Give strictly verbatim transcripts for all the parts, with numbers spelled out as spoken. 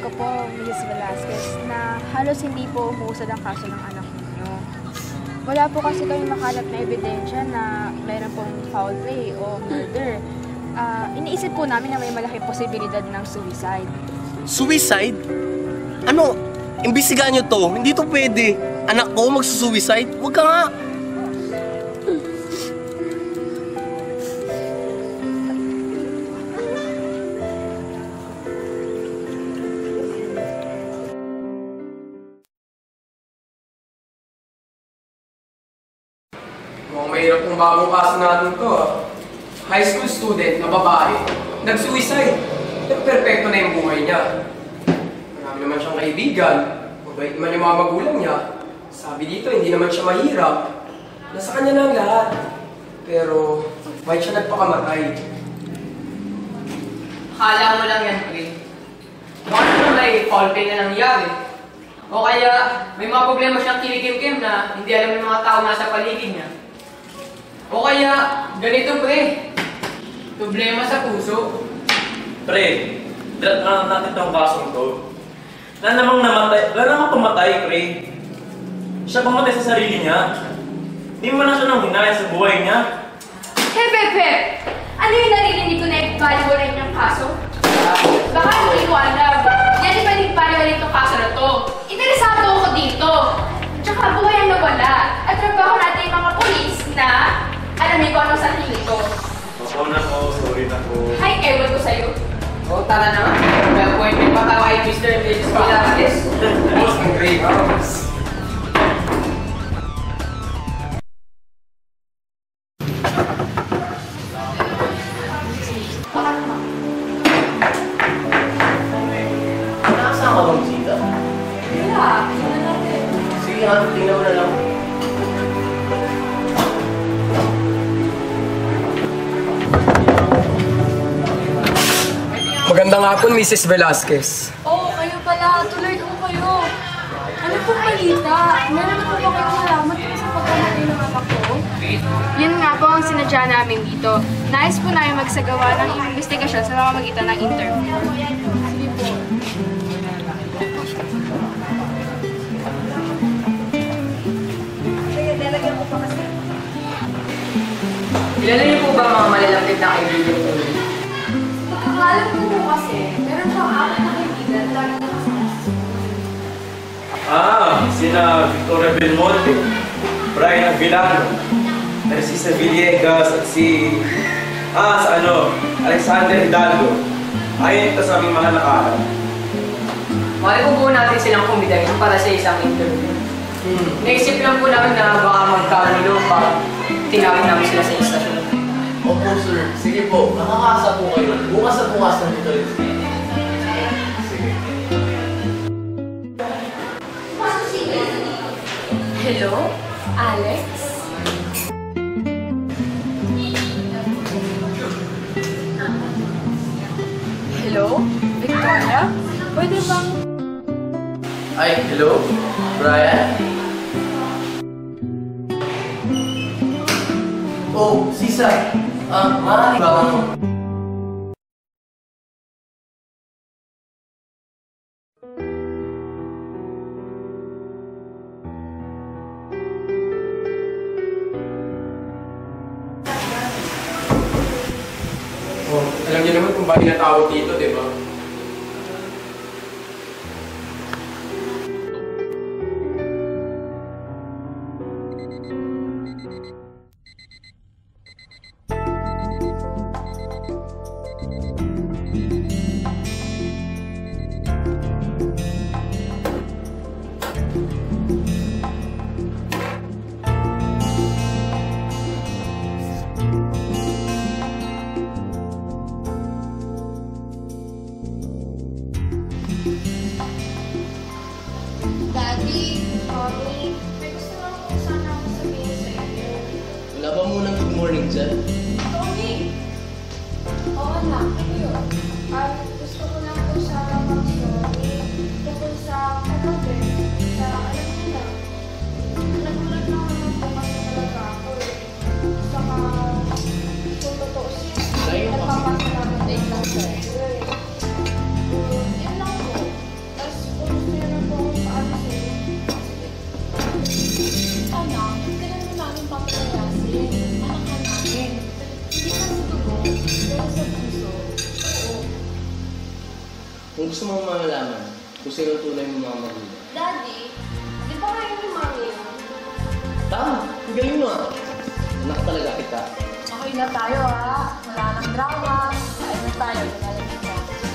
ko po, Missus Velasquez, na halos hindi po umuusad ang kaso ng anak ninyo. Wala po kasi kayong makalat na ebidensya na mayroon pong foul play o murder. Uh, iniisip po namin na may malaking posibilidad ng suicide. Suicide? Ano? Imbestigahan nyo to. Hindi to pwede. Anak ko magsusuicide? Huwag ka nga. Mukhang mahirap kung bagong kaso natin to ah. High school student na babae, nag-suicide. Pero perfecto na yung buhay niya. Marami naman siyang kaibigan, mabait naman yung mga magulang niya. Sabi dito, hindi naman siya mahirap. Nasa kanya na ang lahat. Pero, bakit siya nagpakamatay? Akala mo lang yan, pre. Baka naman may foul play na nangyari. O kaya, may mga problema siyang kinikim-kim na hindi alam ng mga tao nasa paligid niya. O kaya, ganito, pre. Problema sa puso. Pre, drat na natin itong kasong to. Wala namang namatay, wala namang pumatay, pre. Siya pumatay sa sarili niya. Hindi mo na siya nang hinaya sa buhay niya. Hey, Pepe! Ano yung narinig ko na i-value niyang kaso? Baka hindi ko alam. Yan yung panig-value itong kaso na to. Interesado ako dito. Tsaka buhay ang nawala. At trabaho natin yung mga polis na alamin ko ano sa sarili ko. Ako na ko, sorry na ko. Hay, ewan ko sa'yo. O, tara na. May appointment pa tayo kay Mister and Missus Velasquez. Boss, ang great house. Nakasama ka bang sita? Wala, tingnan natin. Sige nga, tingnan mo na lang. Magandang hapon, Missus Velasquez. Oo, oh, kayo pala. Tuloy ko kayo. Ano pong balita? Meron po ba kayong nalaman kung sa pagkamatay ng anak ko? Yun nga po ang sinadya namin dito. Nais po namin magsagawa ng investigasyon sa pamamagitan ng interview. Sige po. Kilala niyo po ba ang mga malalapit na kaibigan ko? Pagkakalam ko po kasi, meron siyang apat na kaibigan lagi na kasama. Ah, sina Victoria Belmonte, Brian Avilano, Narcisa Villegas at si... Ah, sa ano, Alexander Hidalgo. Ayon ito sa aming mga nakaharap. Mali po po natin silang kumidahin para sa isang interview. Hmm. Naisip lang po namin na baka magkanulo pa tinawag namin sila sa istasyon. Opo, sir. Sige po. Nakakasa po kayo. Bukas na bukas na dito. Sige. Hello? Alex? Hello? Victoria? Pwede bang... Ay, hello? Brian? Oh, Sisa. Ah, maaari ba kang... Oh, alam niyo naman kung bakit natawag dito, di ba? Daddy, Mommy, may gusto lang po sana ako sabihin sa inyo. Wala ba munang good morning dyan? Tony! Oo na, ano yun? Um, gusto ko lang po sana mag-sorry tungkol sa kagabi. Sa alam mo na. Nagulat lang naman po kasi talaga ako eh. Saka, kung totoo siya, Layo kasi. nagpapasalamat din lang sa iyo eh. Um, yun lang po. gusto mong malaman kung sino tunay mo mga magulang. Daddy, di ba kayo ni Mami yun? Tama, ang galing mo ah. Anak talaga kita. Okay na tayo ha. Wala nang drama. Kain na tayo. Lumalang kita.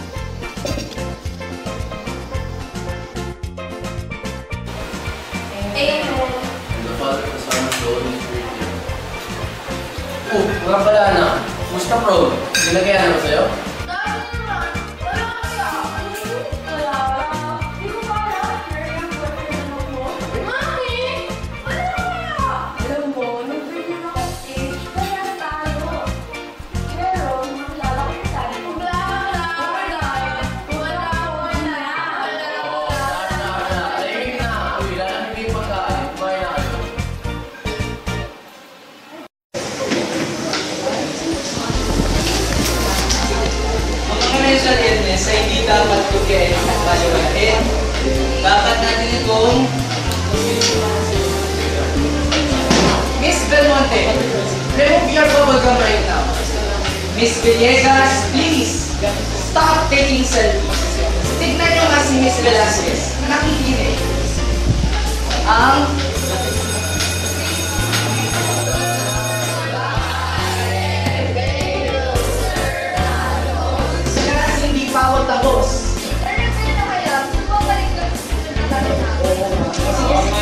Eh, ano? The Father, the Son, and the Holy Spirit. Oh, mga pala na. Musta bro? Ginagayan naman sa'yo? Dahil naman, wala kaya. Ano yun? Wala. Di ko ba alam? Mary ang boyfriend mo? Mami! Wala kaya. Alam mo, nag-review ako stage. Kaya tayo. Pero, makilala ko yung daddy ko. Wala, wala. Wala. Wala, wala. Tahimik na. Uy, lalamig yung pagkain. Kumain na kayo. Mga financial illness ay hindi dapat kukain at baliwalain. Dapat natin itong Miss Belmonte, remove your bubblegum right now. Miss Villegas, please, stop taking selfies. Tignan nyo nga si Miss Velasquez, nakikinig. Ang sila hindi bawat tapos. Pero sino kaya? Bumabalik ka sa sinasabi natin.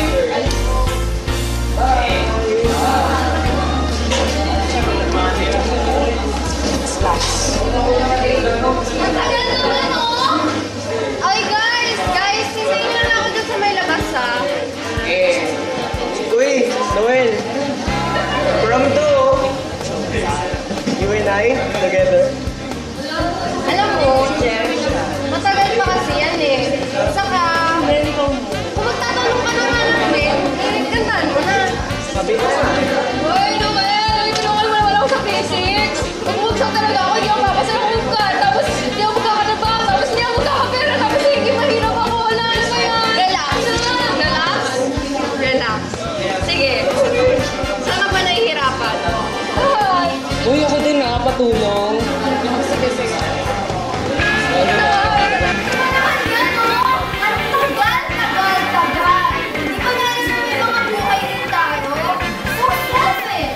Ang tagal naman, oh! Ay, guys! Guys, sintayin nyo na ako dun sa may labas, ha? Eh. Uy, Noel. From to. You and I, together. Alam mo, Jeff, matagal pa kasi yan, eh. Saka, kung magtatanong ka naman namin, eh, kantaan mo na. Sabi ko nga. Hoy, Noel! Tinungal mo naman ako sa physics! Bumugsak talaga ako, hindi ako mapasa ng hungkat. Tapos, hindi ako magkakadaba. Tapos, hindi ako magkakapera. Tapos, hindi mahirap ako. Wala, ano ba yan? Relax. Relax? Relax. Sige. Saan ka ba nahihirapan? Ay! Uy, ako din na, patulong. Sige, sige. Ito! Ano naman yan, oh? Ang tagal, tagal, tagal. Di ba nais mo may mga buhay din tayo? So selfish!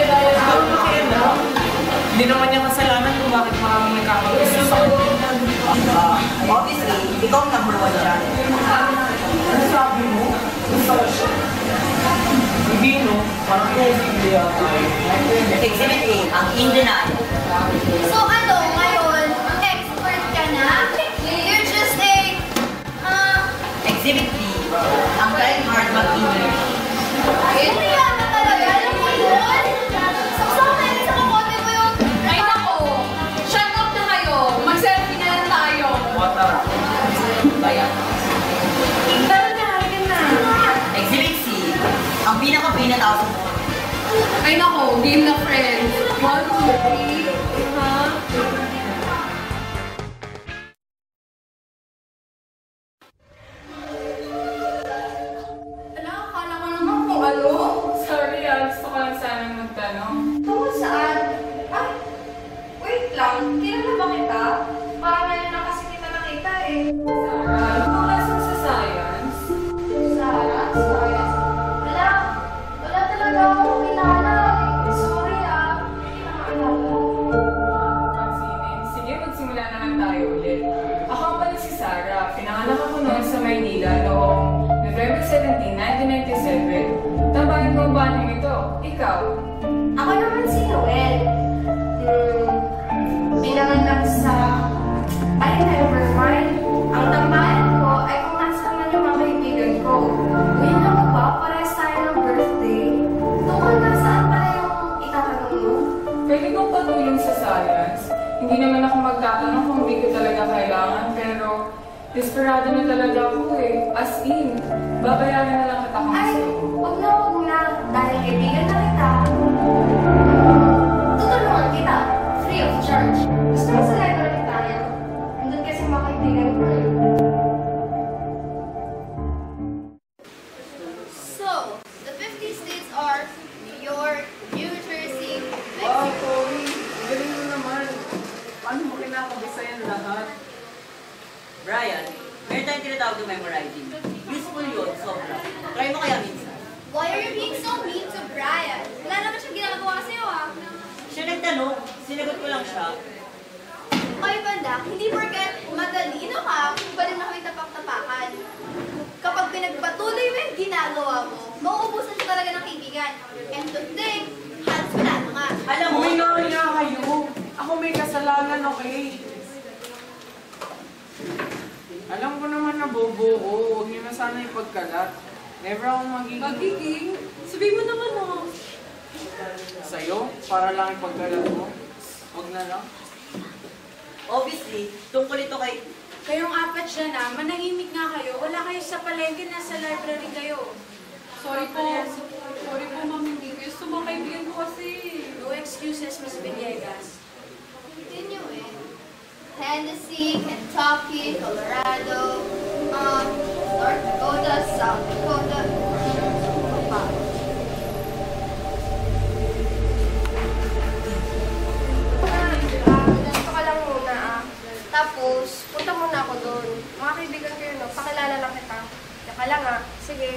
Hindi naman niya kasalanan kung bakit maraming nagkakagusto sa Uh, obviously, ikaw ang number one dyan. Ano sabi mo? Hindi, no? Parang hindi ako. Exhibit A, ang in denial. So ano, ngayon, expert ka na? You're just a, uh, Exhibit B, ang trying hard mag-English. yun kaya ka talaga, alam mo yun? Saksama yun sa kamote mo yung... Ay nako, shut up na kayo, mag-selfie na lang tayo. Water. Bayan. Tara na, halika na. Exhibit C, ang pinaka-pinatao sa mo. Ay nako, game na friends. One, two, three. Ha? Ala, akala ko naman kung ano. Sorry ah, gusto ko lang sanang magtanong. Tungkol saan? Ay, wait lang. Kilala ba kita? Parang ngayon na kasi kita nakita eh. Sarah, napakasok sa science. Sarah, science. Wala, wala talaga akong kilala eh. Sorry ah, hindi na maalala. Pansinin. Sige, magsimula na lang tayo ulit. Ako ang pala si Sarah. Pinanganak ako noon sa Maynila noong November seventeenth, nineteen ninety-seven. Tambayan ko ba niyo ito? Ikaw? Ako naman si Noel. Hmm, pinanganak sa... Ay, never mind. Ang tambayan ko ay kung nasaan man yung mga kaibigan ko. Uy, alam mo ba, parehas tayo ng birthday. Tungkol nasaan pala yung itatanong mo? Pwede kong patulong sa science. Hindi naman ako magtatanong kung hindi ko talaga kailangan, pero desperado na talaga ako eh. As in, babayaran na lang kita kung Ay, gusto. wag na wag na. Dahil kaibigan na kita. Tutulungan kita. Free of charge. Gusto mo sa library tayo? Nandun kasi mga kaibigan ko eh. So, the fifty states are New York, New Jersey, Wow, Mexico. Cory. Galing mo naman. Paano mo kinakabisa yan lahat? Bra, to memorizing. Useful yun, sobra. Try mo kaya minsan. Why are you being so mean to Brian? Wala naman siyang ginagawa sa'yo ah. Siya nagtanong, sinagot ko lang siya. Oy, banda, hindi porket matalino ka, pwede na kami tapak-tapakan. Kapag pinagpatuloy mo yung ginagawa mo, mauubusan siya talaga ng kaibigan. And to think, Hans, wala na nga. Alam mo, Uy, nga nga kayo. Ako may kasalanan, okay? Alam ko naman na bobo ko. Huwag niyo na sana ipagkalat. Never akong magiging... Magiging? Sabihin mo naman oh. Sa'yo, para lang ipagkalat mo. Huwag na lang. obviously, tungkol ito kay... Kayong apat siya na, manahimik nga kayo. Wala kayo sa palengke, nasa library kayo. Sorry po. Sorry po, ma'am. Hindi kayo sumakaibigan ko kasi. No excuses, Miss Villegas. Continue eh. Tennessee, Kentucky, Colorado, um, North Dakota, South Dakota, pa. Ganito ka lang muna ah. Tapos, punta muna ako doon. Mga kaibigan ko yun, no? Pakilala lang kita. Tsaka lang ah. Sige.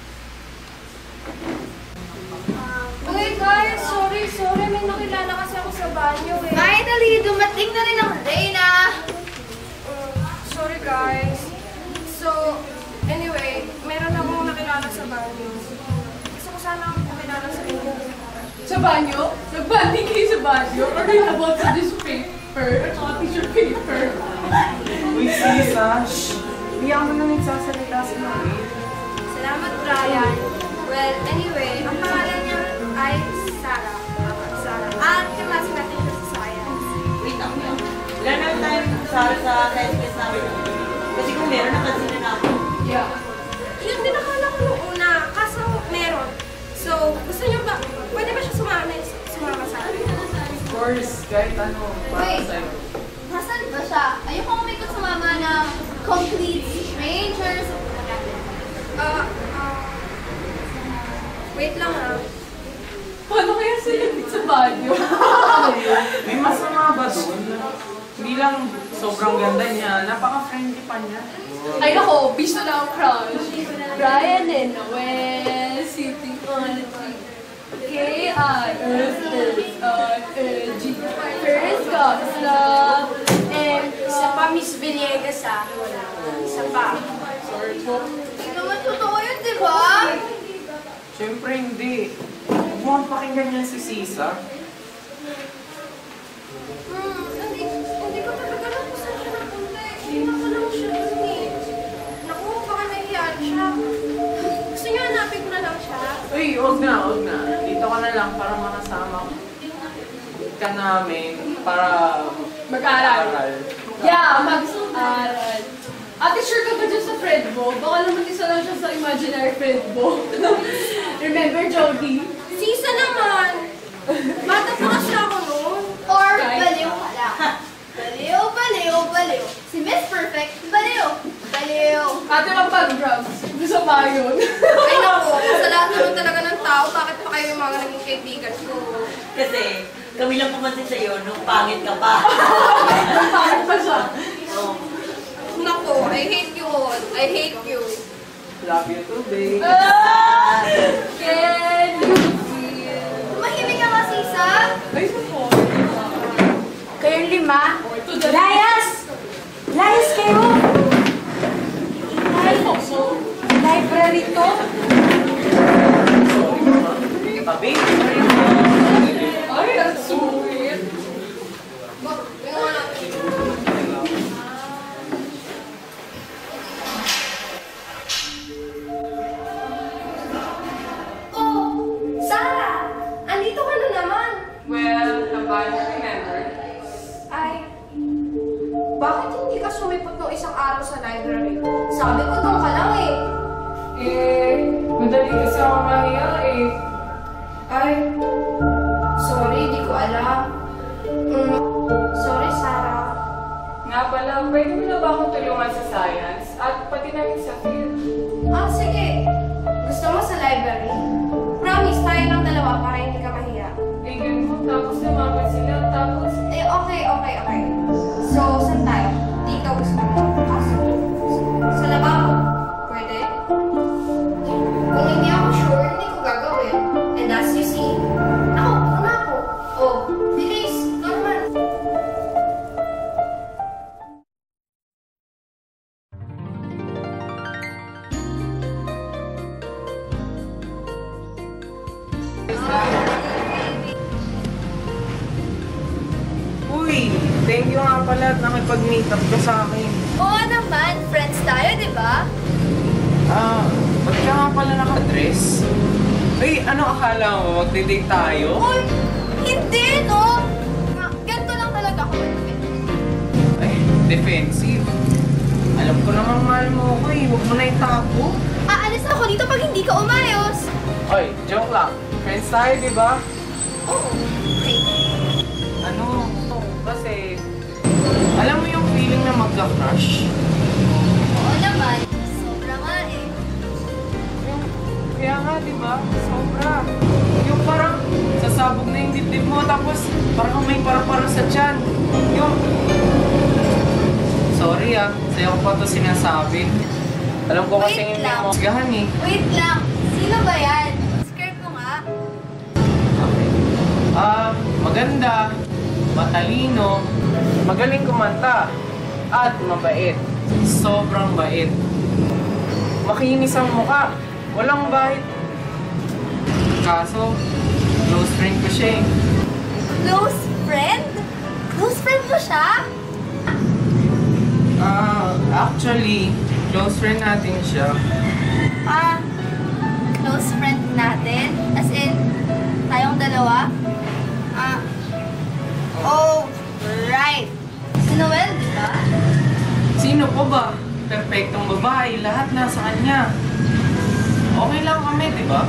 Uy guys, sorry, sorry. May nakilala kasi ako sa banyo eh. Finally, dumating na rin ang Reyna! Mm, sorry guys. So, anyway, meron akong nakilala sa banyo. Gusto ko sana akong pakilala sa inyo. Sa banyo? Nagbanding kayo sa banyo? Or you about sa this paper? At saka tissue paper? Uy, sis, ah. Shh. Hindi ako na nagsasalita sa mga. Salamat, Brian. Well, anyway, ang pangalan niya ay Sarah. Tama, Sarah. At klase natin siya sa science. Wait lang lang. Wala na tayo Sarah sa science class namin. Kasi kung meron, napansin na ako. Yeah. Yun din akala ko nung una, kaso meron. So, gusto niyo ba, pwede ba siya sumama, sumama sa akin? Of course, kahit ano, para Wait. sa'yo. Nasaan ba siya? Ayoko umikot sa mama ng complete strangers. Ah, ah, wait lang ah. Paano kaya sila sa banyo? May masama ba doon? Hindi lang sobrang ganda niya, napaka-friendly pa niya. Ay nako, bisto na ang crush. Brian and Noel, sitting on the tree. K I S S I N G. First comes love. And isa pa, Miss Villegas ah. Wala. Isa pa. Sorry po. Hindi naman totoo yun, di ba? Siyempre hindi. Huwag mo ang pakinggan niya si Sisa. Hmm, hindi, hindi ko talaga alam kung saan siya napunta eh. Hindi na ko lang siya dun eh. Naku, baka nahihiyaan siya. Gusto niyo hanapin ko na lang siya? Uy, huwag na, huwag na. Dito ka na lang para makasama ka namin para Mag-aral. Yeah, mag-aral. Ate, sure ka ba dyan sa friend mo? Baka naman isa lang siya sa imaginary friend mo. Remember, Jody? Sisa naman! Bata pa kasi ako noon. Or Right. baliw ka lang. Baliw, baliw, baliw. Si Miss Perfect, baliw. Baliw. Ate, magpag-drugs. Gusto ba yun? Ay naku, sa lahat naman talaga ng tao, bakit pa kayo yung mga naging kaibigan ko? Kasi, kami lang pumansin sa'yo nung pangit ka pa. Parang pa siya. Oh. Naku, I hate you all. I hate you. love you too, babe. Ah! Can you feel? Tumahimik ka nga, Sisa. Ay, po. Kayong lima, To the layas! Layas kayo! Ay, so, Library to? Pa, babe. ay, that's so weird. Bak, ginawa natin. Oh, Sarah! Andito ka na naman. Well, have you remembered? Ay, bakit hindi ka sumipot nung isang araw sa library? Sabi ko doon ka lang eh. Eh, madali kasi ako mahiya eh. Ay, sorry, di ko alam. Mm, sorry, Sarah. Nga pala, pwede mo na ba akong tulungan sa science? At pati na rin sa field? Ah, sige. Gusto mo sa library? Promise, tayo ng dalawa para hindi ka mahiya. Eh, ganun. Tapos naman sila. Tapos, Eh, okay, okay, okay. So, saan tayo? Dito gusto mo. Ah, sige. Sa lababo. thank you nga pala at nakipag-meet up ka sa akin. Oo naman, friends tayo, di ba? Ah, ba't ka nga pala naka-dress? Ay, ano akala mo? Magdi-date tayo? Uy, hindi, no? Nga, ganito lang talaga ako. Ay, defensive. Alam ko namang mahal mo ako eh. Huwag mo na itago. Aalis ako dito pag hindi ka umayos. Oy, joke lang. Friends tayo, di ba? Oo. Okay. Ano? Kasi, alam mo yung feeling na magka-crush? Oo naman. Sobra nga eh. Yung, kaya nga, di ba? Sobra. Yung parang sasabog na yung dibdib mo, tapos parang may parang-parang sa tiyan. Yung... Sorry ah, sa'yo ko pa ito sinasabi. Alam ko kasi Wait hindi lang. mo sigahan eh. Wait lang. Sino ba yan? Skirt mo nga. Ah, maganda, matalino, magaling kumanta, at mabait. Sobrang bait. Makinis ang mukha, walang bait. Kaso, close friend ko siya eh. Close friend? Close friend mo siya? Ah, actually, close friend natin siya. Ah, close friend natin? As in, tayong dalawa? Ah, oh, right. Si Noel, di ba? Sino po ba? Perfectong babae, lahat nasa kanya. Okay lang kami, di ba?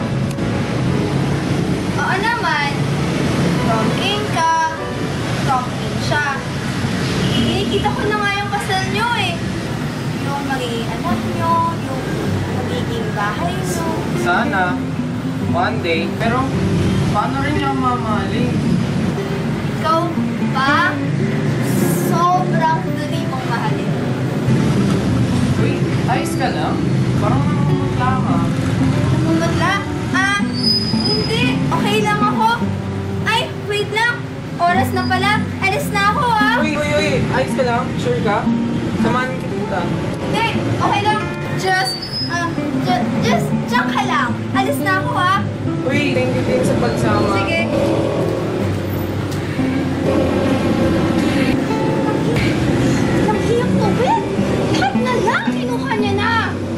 Oo naman. From in ka, from in siya. Inikita ko na nga yung kasal nyo eh. Yung magiging anak nyo, yung magiging bahay nyo. Sana, one day, pero paano rin niya mamahalin? Ikaw ba? Sobrang dali mong mahalin. Uy, ayos ka lang? Parang namumutla ka. Namumutla? Ah, hindi. Okay lang ako. Ay, wait lang. Oras na pala. Alis na ako ah. Uy, uy, uy, ayos ka lang? Sure ka? Samahan kita. Hindi, okay lang. Just, ah, ju- just, diyan ka lang. Alis na ako ah. Uy, thank you din sa pagsama. Sige. Naghiyang tubig? Lahat na lang. Kinuha niya na.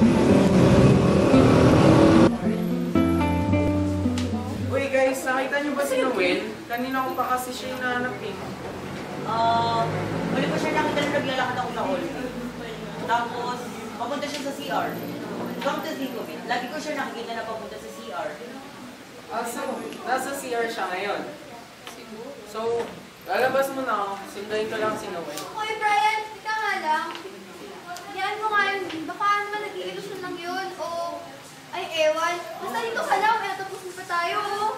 Uy guys, nakita niyo ba si Noel? Kanina ko pa kasi siya hinahanap eh. Ah, huli ko siya nakita na naglalakad ako sa hall. Tapos, papunta siya sa C R. Come to think of it, lagi ko siya nakikita na papunta sa C R. Ah, so, nasa C R siya ngayon. So, lalabas mo na ako. Sundayin ko lang si Noel. Hoy, Brian, tika nga lang. Yan mo nga yun. Baka naman nag-i-illusion lang yun. O, ay, ewan. Basta dito ka lang. Eh, tapos pa tayo. Oh.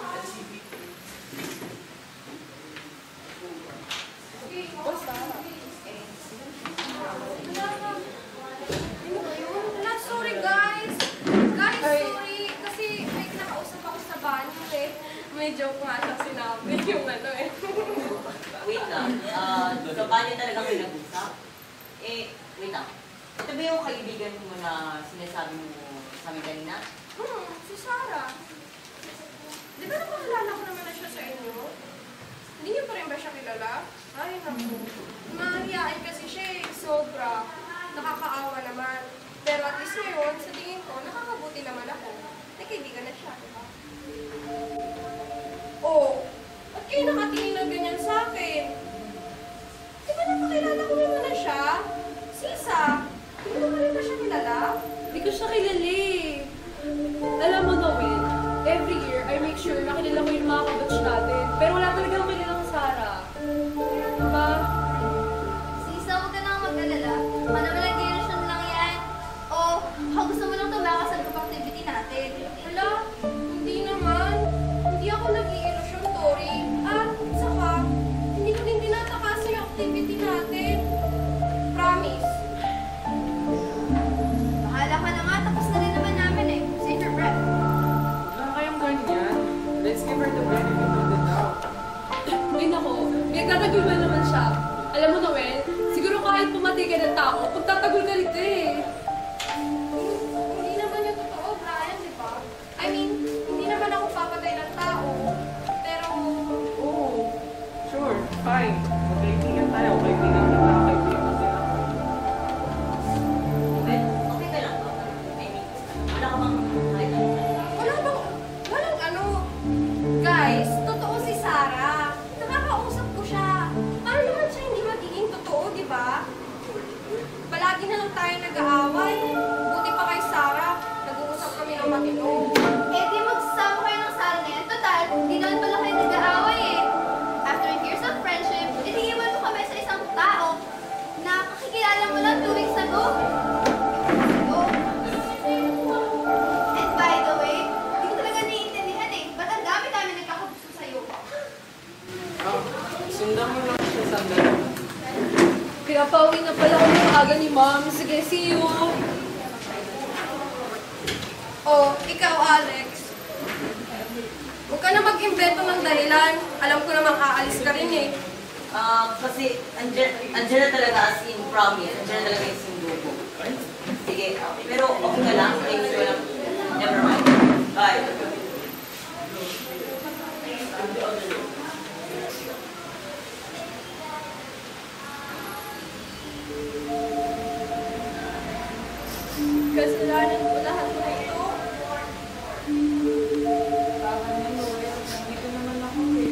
Ano ba yun? Wala, sorry guys. Guys, sorry. Kasi may kinakausap ako sa banyo eh. May joke nga siya sinabi yung ano eh. Wait lang, ah, sa banyo talaga kayo nag-usap? Eh, wait lang. Ito ba yung kaibigan mo na sinasabi mo sa amin kanina? Hmm, si Sarah. Di ba napakilala ko naman na siya sa inyo? Hindi niyo pa rin ba siya kilala? Ay, naku. Mahihain kasi siya eh. Sobra. Nakakaawa naman. Pero at least ngayon, sa tingin ko, nakakabuti naman ako. Nagkaibigan na siya, di ba? Oh, ba't kayo nakatingin ng ganyan sa akin? Di ba napakilala ko naman na siya? Sisa, hindi mo pa rin ba siya kilala? Hindi ko siya kilala eh. Alam mo, Noel, every year I make sure na kilala ko yung mga kabatch natin. Pero wala talaga akong kilala ko Sarah. Diba? Sisa, huwag ka nang mag-alala. Manawalang generation lang yan. O, baka gusto mo lang tumakas sa group activity natin. Wala, hindi naman. Hindi ako nag-i-illusion, Tori. At saka, hindi ko din tinatakasan yung activity natin. Promise. Bahala ka na nga. Tapos na rin naman namin eh. Save your breath. Wala kayong ganyan. Let's give her the benefit of the doubt. Ay nako, may tatagul ba naman siya? Alam mo, Noel, siguro kahit pumatay ka ng tao, pagtatagol ka rito eh. Hindi naman yung totoo, Brian, di ba? I mean, Um, sige, see you. Oh, ikaw, Alex. Huwag ka na mag-invento ng dahilan. Alam ko namang aalis ka rin eh. Ah, kasi andyan, andyan na talaga as in promise. Andyan na talaga yung sundo ko. Sige, okay. Pero okay ka lang. Thanks ko lang. Never mind. Bye. Kasalanan ko lahat na ito. Dito naman ako eh.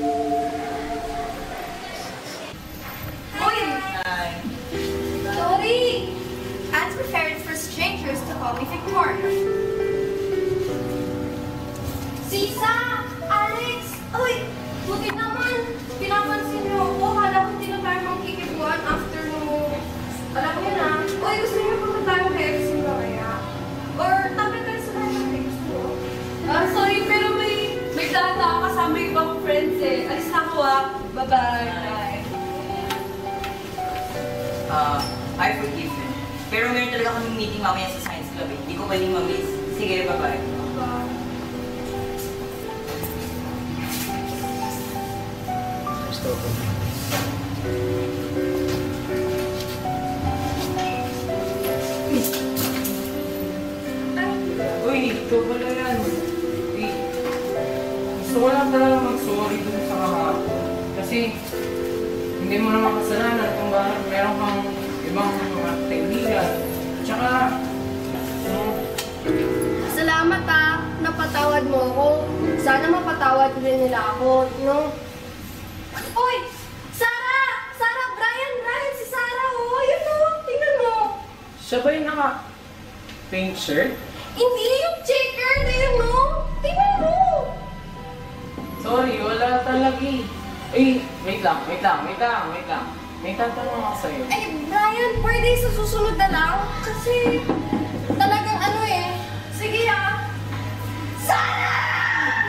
Uy! Bye. Sorry! Anne's prepared for strangers to call me Victoria. Sisa! Alex! Uy! Buti naman! Pinapansin niyo ako. Kala ko hindi na tayo magkikibuan after mo. Alam niyo na. Uy, gusto niyo punta tayo kay F C ba kaya? Or tapos tayo sa tayo ng text mo? Ah, sorry, pero may, may data ako kasama yung ibang friends eh. Alis na ako ah. Bye-bye. Bye. Ah, I forgive you. Pero meron talaga kaming meeting mamaya sa science club eh. Hindi ko pwedeng ma-miss. Sige, bye-bye. Uy, ikaw pala yan. Eh, gusto ko lang talaga mag-sorry dun sa kahapon. Kasi, hindi mo naman kasalanan kung bakit meron kang ibang mga kaibigan. Tsaka, um, Salamat ah, napatawad mo ako. Sana mapatawad rin nila ako, no? Uy! Sarah! Sarah! Brian! Brian! Si Sarah! Oh! Yun oh! Tingnan mo! siya ba yung naka-pink shirt? Hindi yung checker! Tingnan mo! Tingnan mo! Sorry, wala talaga eh. Eh, wait lang, wait lang, wait lang, wait lang. May tatanong ako sa'yo. Eh, Brian, pwede sa susunod na lang? Kasi talagang ano eh. Sige ah. Sarah!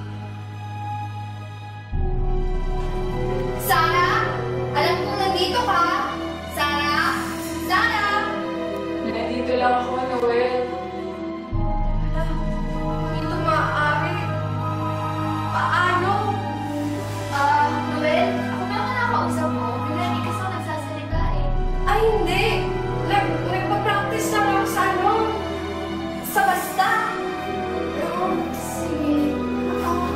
Sarah? Alam kong nandito ka. Sarah? Sarah? Nandito lang ako, Noel. Hindi ito maaari. Paano? Ah, Noel, ako ba ang nakausap mo? Pinari kasi ako nagsasalita eh. Ay, hindi. Nag nagpa-practice lang ako sa ano? Sa basta. Oo, sige. Ah.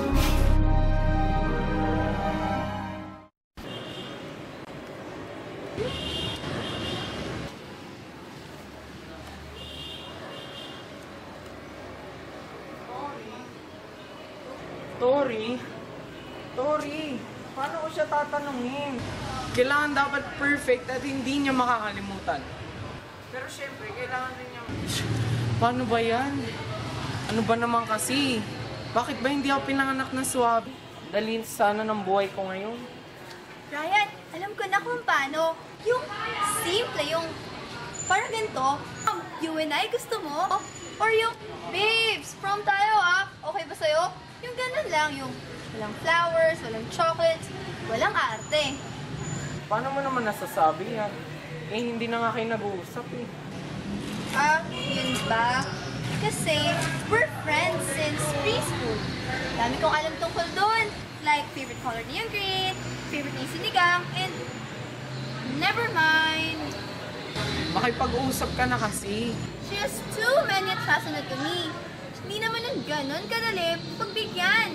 Tori? Tori, paano ko siya tatanungin? Kailangan dapat perfect at hindi niya makakalimutan. Pero syempre, kailangan rin niya... Paano ba yan? Ano ba naman kasi? Bakit ba hindi ako pinanganak na swabe? Dalhin sana ng buhay ko ngayon. Ryan, alam ko na kung paano. Yung simple, yung parang ganito, um, you and I gusto mo? Or yung, babes, prom tayo ah. Okay ba sa'yo? Yung ganun lang, yung walang flowers, walang chocolates, walang arte. Paano mo naman nasasabi yan? Eh, hindi na nga kayo nag-uusap eh. Ah, yun ba? Kasi, we're friends since preschool. Dami kong alam tungkol doon. Like, favorite color niya yung green, favorite niya yung sinigang, and never mind. Makipag-usap ka na kasi. She has too many attractions to me. Hindi naman ng ganun kadali pagbigyan.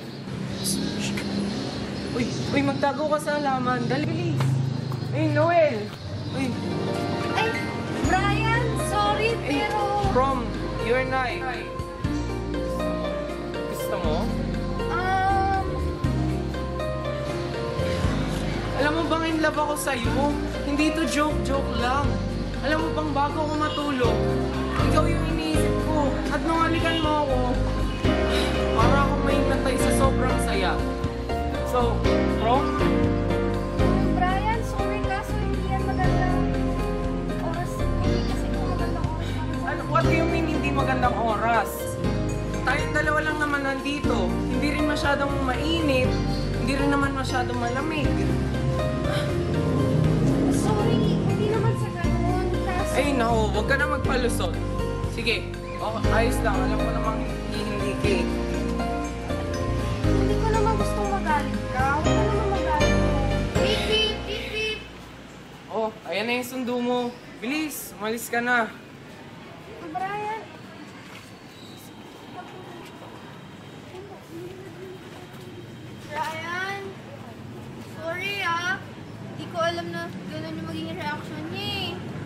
Uy, uy, magtago ka sa halaman. Dali, bilis. Uy, Noel. Uy, Ay, Brian, sorry, eh, pero... prom, you and I. Gusto mo? Um, Alam mo bang in love ako sa'yo? Hindi to joke-joke lang. Alam mo bang bago ako matulog, ikaw yung iniisip ko. At nung halikan mo ako, para akong mahinatay sa sobrang saya. So, prom? Brian, sorry kaso hindi yan magandang oras. Hindi kasi kung magandang oras para sa... Ano, what do you mean hindi magandang oras? Tayong dalawa lang naman nandito. Hindi rin masyadong mainit. Hindi rin naman masyadong malamig. Sorry, hindi naman sa ganun. Ay, no, huwag ka na magpalusot. Sige, okay, ayos lang. Alam ko namang hindi ka eh. Hindi ko naman gustong magalit ka. Huwag ka naman magalit mo. Beep, beep, beep, beep. Oh, ayan na yung sundo mo. Bilis, umalis ka na. Brian, Ryan, sorry ah. Hindi ko alam na gano'n yung magiging reaction niya eh.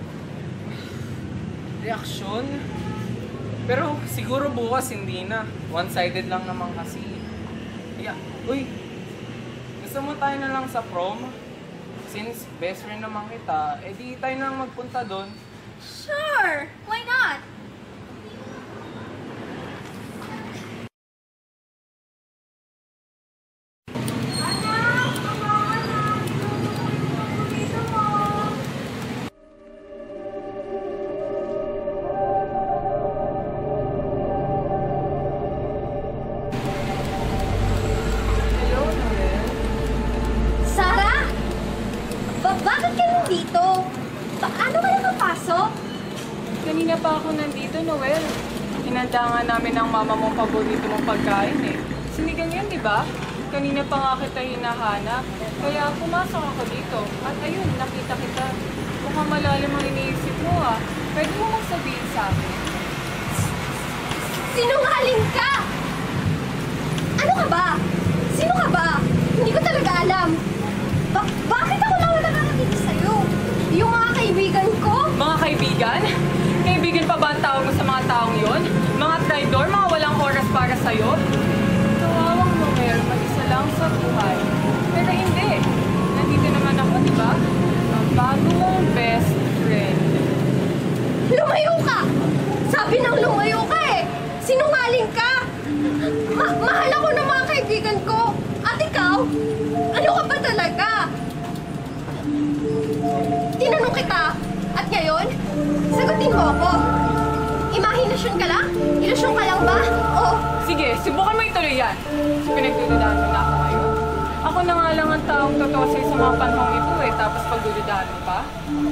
Reaksyon? Pero siguro bukas hindi na. One-sided lang naman kasi. Yeah. Uy, gusto mo tayo na lang sa prom? Since best friend naman kita, edi tayo na lang magpunta doon. Sure! Why not? Sarah! Ba- bakit ka nandito? Paano ka nakapasok? Kanina pa ako nandito, Noel. Hinanda nga namin ang mama mong paborito mong pagkain eh. Sinigang yan, di ba? Kanina pa nga kita hinahanap. Kaya pumasok ako dito. At ayun, nakita kita. Mukhang malalim ang iniisip mo ah. Pwede mo mong sabihin sa akin. Sinungaling ka! Ano ka ba? Sino ka ba? Hindi ko talaga alam. Ba- bakit ako lang nakakakinig sa'yo? Yung mga kaibigan ko? Mga kaibigan? Kaibigan pa ba ang tawag mo sa mga taong yon? Mga traidor, mga walang oras para sa'yo? Kawawang Noel, mag-isa lang sa buhay. Pero hindi. Nandito naman ako, di ba? Ang bago mong best friend. Lumayo ka! Sabi ng lumayo ka eh! Sinungaling ka! Ma- mahal ako ng mga kaibigan ko! At ikaw? Ano ka ba talaga? Tinanong kita, at ngayon, sagutin mo ako. Imahinasyon ka lang? Ilusyon ka lang ba? O Sige, subukan mo ituloy yan. So, pinagdududahan mo na ako ngayon. Ako na nga lang ang taong totoo sa'yo sa mga panahong ito eh, tapos pagdududahan mo pa.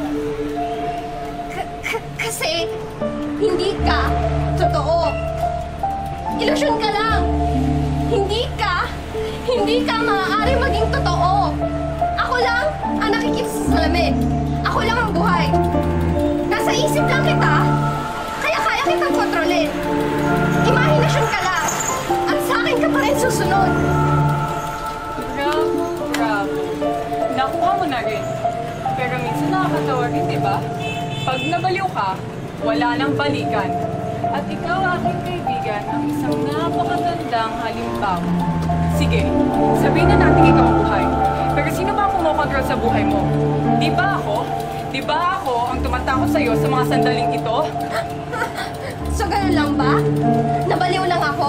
K- k- kasi, hindi ka totoo. Ilusyon ka lang. Hindi ka, hindi ka maaari maging totoo. Ako lang ang nakikita sa salamin. Ako lang ang buhay. Nasa isip lang kita, kaya kaya kitang kontrolin. Imahinasyon ka lang, at sa akin ka pa rin susunod. Bravo, bravo. Nakuha mo na rin. Pero minsan nakakatawa rin, di ba? Pag nabaliw ka, wala nang balikan. At ikaw, aking kaibigan, ang isang napakagandang halimbawa. Sige, sabihin na natin ikaw ang buhay. Pero sino ba ang kumokontrol sa buhay mo? Di ba ako? Di ba ako ang tumatakot sa'yo sa mga sandaling ito? So ganun lang ba? Nabaliw lang ako?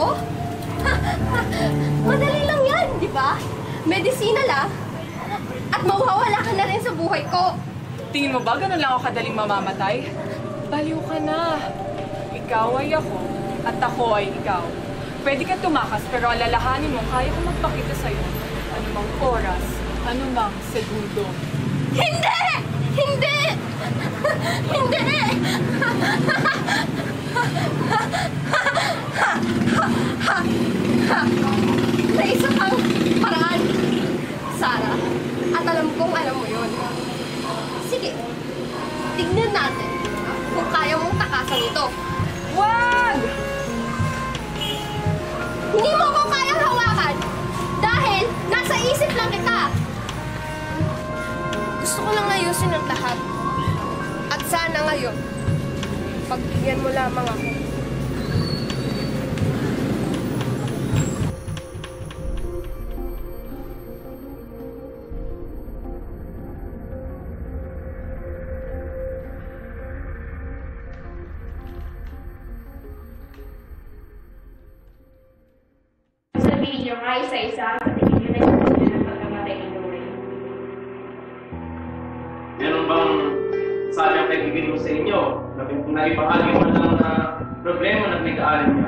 Madali lang yan, di ba? Medisina lang. At mawawala ka na rin sa buhay ko. Tingin mo ba ganun lang ako kadaling mamamatay? Baliw ka na. Ikaw ay ako, at ako ay ikaw. Pwede ka tumakas, pero alalahanin mo, kaya ko magpakita sa'yo. Anumang oras, anumang segundo. Hindi! Hindi! Hindi! May isa pang paraan, Sarah. At alam kong alam mo yun. Sige, tignan natin kung kaya mong takasan ito. Wag! Hindi mo ko kayang hawakan dahil nasa isip lang kita. Gusto ko lang ayusin ang lahat. At sana ngayon, pagbigyan mo lamang ako. Sabihin niyo nga isa-isa sa tingin niyo na yung ng pagkamatay ni Noel. Meron bang sabi ang kaibigan mo sa inyo na kung naibahagi mo lang na problema na pinag-aaral niya?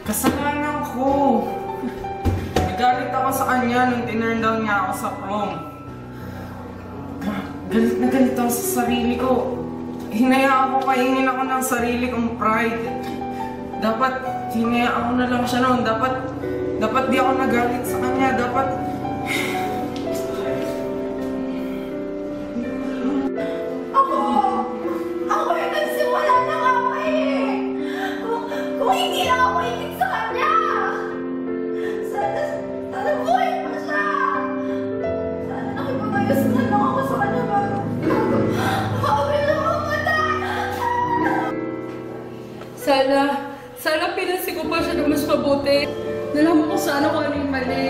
Kasalanan ko. Nagalit ako sa kanya nung tinurn down niya ako sa prom. Galit na galit ako sa sarili ko. Hinayaan ko kainin ako ng sarili kong pride. Dapat hinayaan ko na lang siya noon. Dapat, dapat di ako nagalit sa kanya. Dapat... Ako! Ako yung nagsimula ng away eh! Kung, kung hindi lang ako ikit sa kanya! Sana, sana buhay pa siya! Sana nakipag-ayos na lang ako sa kanya bago. Ako bilang mamatay! Sana, sana pinansin ko pa siya ng mas mabuti. Nalaman ko sana kung ano yung mali.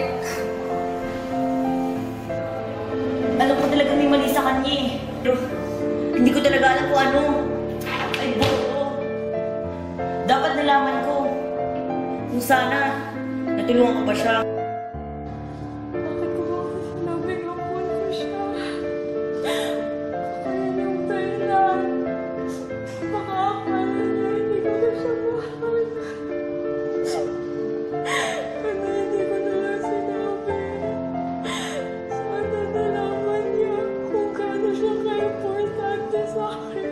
Alam ko talaga may mali sa kanya eh. Pero hindi ko talaga alam kung ano. Ay, buo ko. Dapat nalaman ko. Kung sana, natulungan ko pa siya. Bakit ko ba sinabi nga po ko siya? Kaya yung dahilan. Baka akala niya hindi ko na siya mahal. Kaya hindi ko na lang sinabi. Sana nalaman niya kung gaano siya ka-importante sa akin.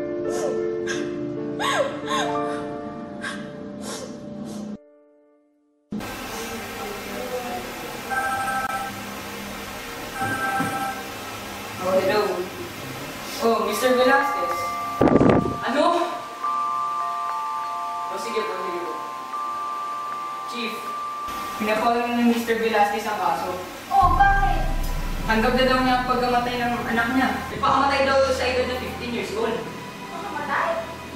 Oh, hello. Oh, Mister Velasquez. Ano? Oh, sige po, sige po. Chief, pinapawala ng Mister Velasquez ang kaso. Oh, bakit? Tanggap na daw niya ang pagkamatay ng anak niya. Ipakamatay daw sa edad na fifteen years old. Makamatay?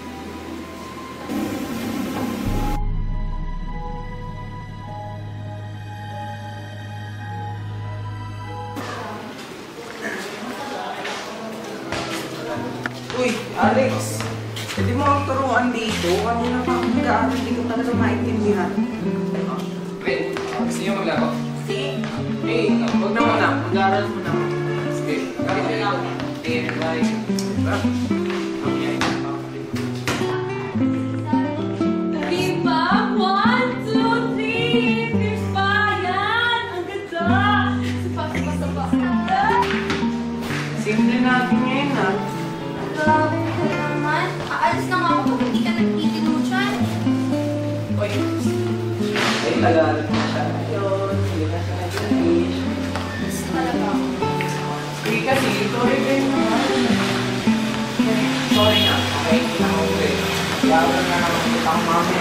Uy, Alex! Pwede mo ang turuan dito. Kanina pa ako nag-aaral, hindi ko talaga maintindihan. Ben, gusto niyo maglaro? Sige. Eh, huwag na muna. Mag-aaral mo na. Sige, kaya na ako. Sige, bye. Diba? One, two, three! Fierce pa! Yan! Ang ganda! Sapa, sapa, sapa. Simple natin ngayon ah. Grabe ka naman. Aalis na nga ako pag hindi ka nagtitinutan. Uy, ay tagal na siya ngayon. Hindi na siya nag-finish. Gusto talaga ako. Sige kasi, sorry din naman. Sorry na, okay, hindi na ako ulit. Yawan na naman kita ang mami.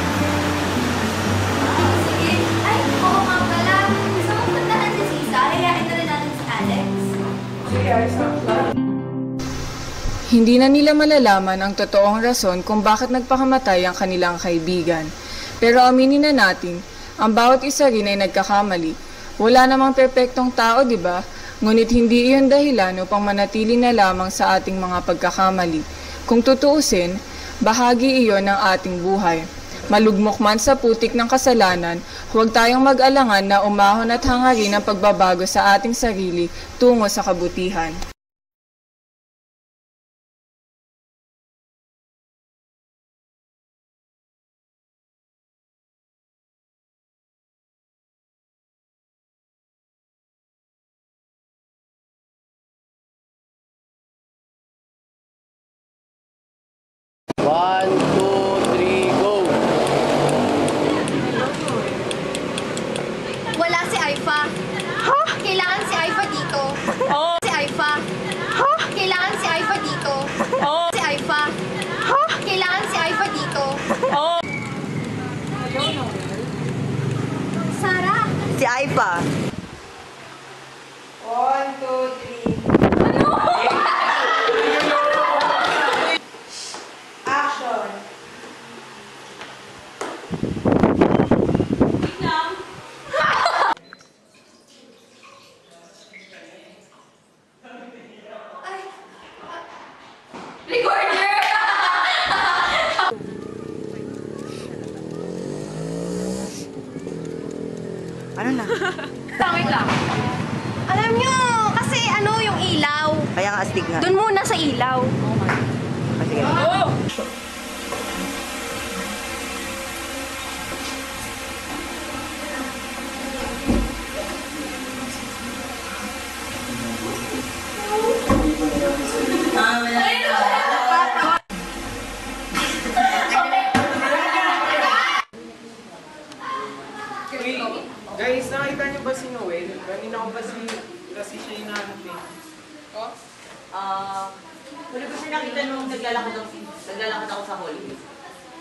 Ah, sige. Ay, oo nga pala. Gusto mo puntahan si Sisa? Hayain na rin natin si Alex. Sige, ayos na. Hindi na nila malalaman ang totoong rason kung bakit nagpakamatay ang kanilang kaibigan. Pero aminin na natin, ang bawat isa rin ay nagkakamali. Wala namang perpektong tao, di ba? Ngunit hindi iyon dahilan upang manatili na lamang sa ating mga pagkakamali. Kung tutuusin, bahagi iyon ng ating buhay. Malugmok man sa putik ng kasalanan, huwag tayong mag-alangan na umahon at hangarin ang pagbabago sa ating sarili tungo sa kabutihan. One, two, three, go! Wala si Aifa. Ha? Kailangan si Aifa dito. Oh. Si Aifa. Ha? Kailangan si Aifa dito. Oh. Si Aifa. Ha? Kailangan si Aifa dito. Oh. Sarah. Si Aifa. One, two, three. Action! Recorder! Ano na? Wait lang. Alam nyo, kasi ano yung ilaw. Kaya nga astig nga. Doon muna sa ilaw. Ah, sige. Oh!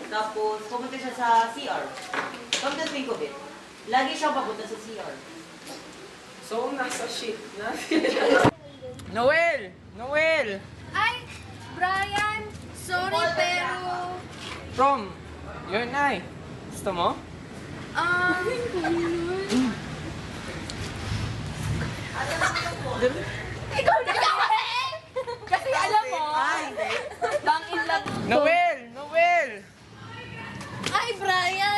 Tapos, pumunta siya sa C R. Come to think of it, lagi siyang papunta sa C R. So, nasa shit na. Noel! Noel! Ay, Brian, sorry pero... Prom, yun ay. Gusto mo? Um, Ikaw na kasi alam mo, bang in love. Noel! Noel! ay, Brian!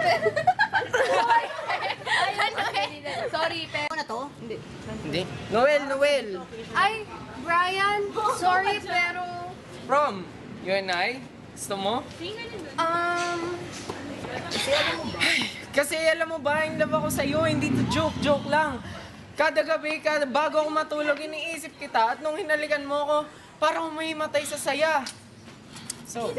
Ay, ano eh. Sorry, pero... Ano na to? Hindi. Hindi. Noel! Noel! Ay, Brian, sorry pero... Prom, yun ay. Gusto mo? Um, Kasi alam mo ba, in love ako sa'yo, hindi to joke, joke lang. Kada gabi, kada bago ako matulog, iniisip kita at nung hinalikan mo ako, parang umihimatay sa saya. So,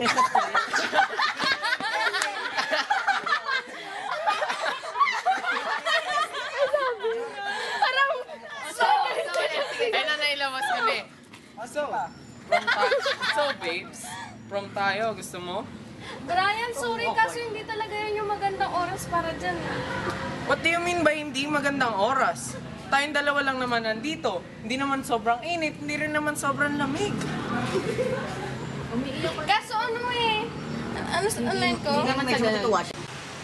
Parang... So, ay na nailabas ko na eh. So, prom tayo. So, babes, prom tayo, gusto mo? Brian, sorry kaso hindi talaga yun yung magandang oras para dyan. What do you mean by hindi magandang oras? Tayong dalawa lang naman nandito. Hindi naman sobrang init, hindi rin naman sobrang lamig. Kaso ano eh, ano sa online ko? Hindi naman siya natutuwa siya.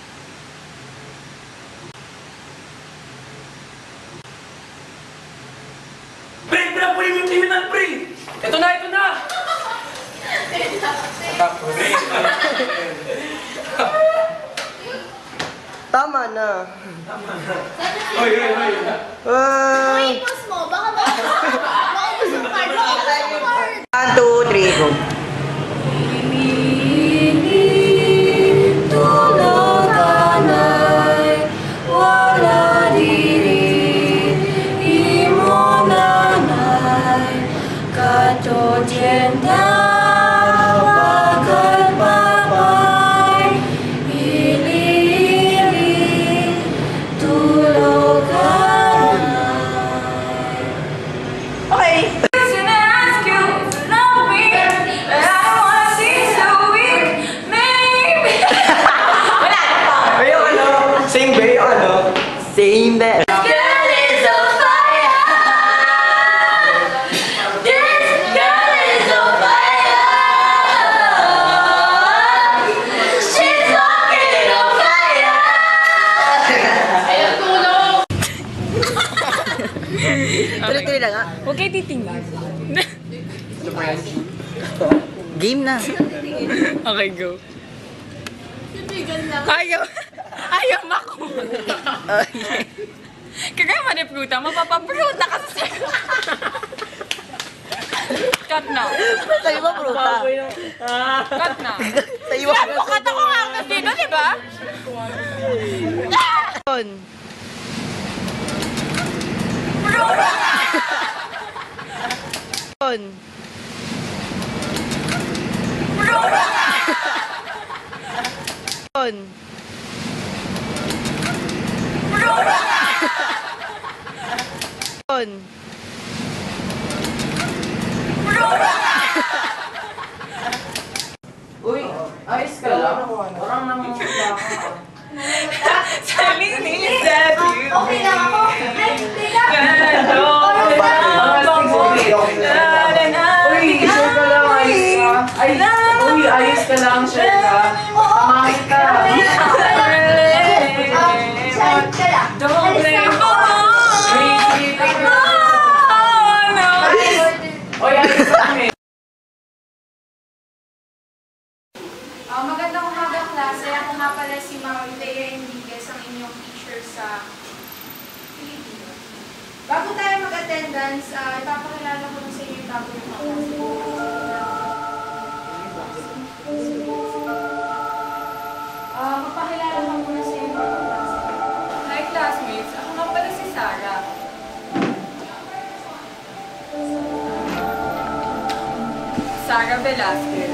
Pre, pinapunin mo yung criminal, pre! Ito na, ito na! Tama na. Hoy, hoy, hoy! Ah, Ipos mo, baka ba? Baka gusto mo card. Baka gusto mo card. one, two, three, go. Same ba yung ano? Same there. Tuloy-tuloy na nga. Huwag kayo titingnan. Game na. Okay, go. Ayaw. Ayaw mako. Kagaya man yung pruta, mapapapruta ka sa sayo. Cut na. Sa iba, pruta. Cut na. Sa iba. Cut ako nga dito, di ba? On. On. On. On. Uy, ayos ka lang. Parang namumula ka. Salini said you. Okay lang ako. Ay, teka. Uy, sure ka lang, ayos ka. Ay, uy, ayos ka lang, sure ka. Tamahin ka. Saan ka lang? Don't blame Alis na ako. Uy, ayos ka kami. Ah, magandang umaga, klase. Ako nga pala si Ma'am Lea Enriquez, ang inyong teacher sa Filipino. Bago tayo mag-attendance, uh, ipapakilala ko na sa inyo yung bago yung kaklase. Ah, magpakilala ko muna sa inyo yung kaklase. Hi, classmates. Ako nga pala si Sarah. Sarah Velasquez.